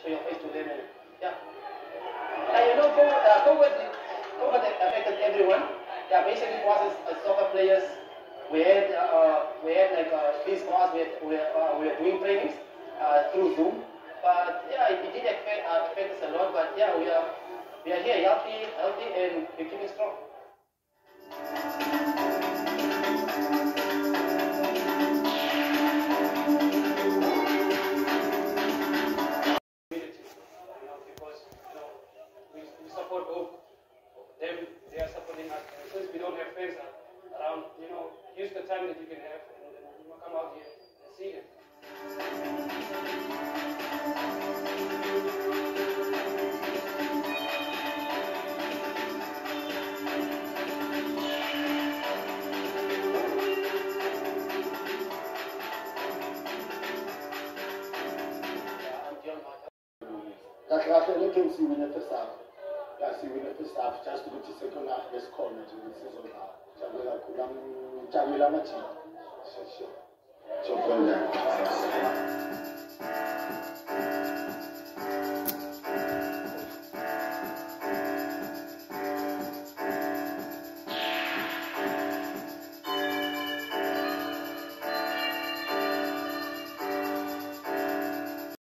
show your face to them, and yeah. And you know, COVID affected everyone. Yeah, basically for us as soccer players, we had like these class we were doing trainings through Zoom. But yeah, it did affect us a lot. But yeah, we are here healthy, and we're keeping strong. Because we support both them. They are supporting us. And since we don't have friends around, use the time that you can have and come out here and see them. Kahle ke siwine first half. Ya siwine first half just ukuthi second half besikhona nje sizodlala. Jabula amathini. Sure.